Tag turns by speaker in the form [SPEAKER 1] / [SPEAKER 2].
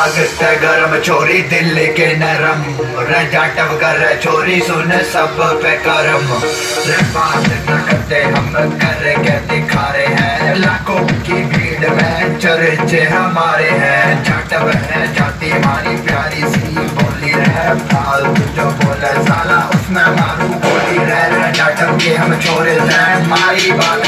[SPEAKER 1] लागत गरम छोरी दिल के नरम जाटव कर छोरी सुन सब पे करम बात न करते हम कर के दिखा रहे हैं लाखों की भीड़ में चर्चे हमारे हैं जाटव है जाति हमारी प्यारी सी बोली है फालतू जो बोले साला उसमें मारू बोली रह जाटव के हम छोरे हैं हमारी बात